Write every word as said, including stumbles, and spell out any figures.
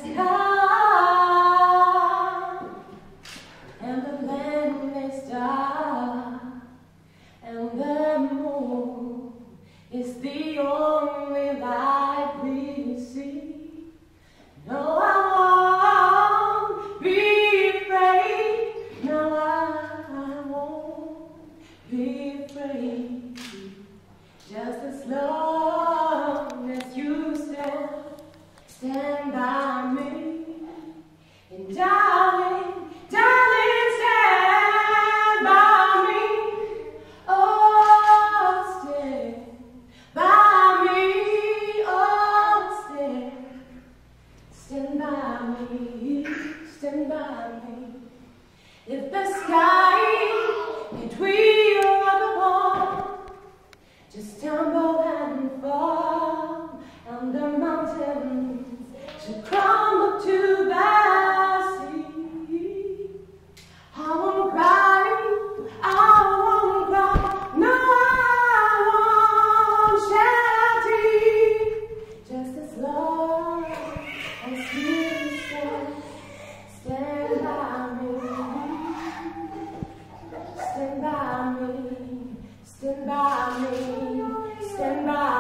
come, and the land is dark, and the moon is the only light we see. No, I won't be afraid. No, I won't be afraid. Just as long as you stand, stand by me. And darling, darling, stand by me. Oh, stand by me. Oh, stand, stand by me. Stand by me. If the sky that we walk upon just tumble and fall, and the mountains should crumble to the sea, I won't cry, I won't cry, no, I won't shed a tear, just as long as you stand, stand by me, stand by me, stand by me, stand by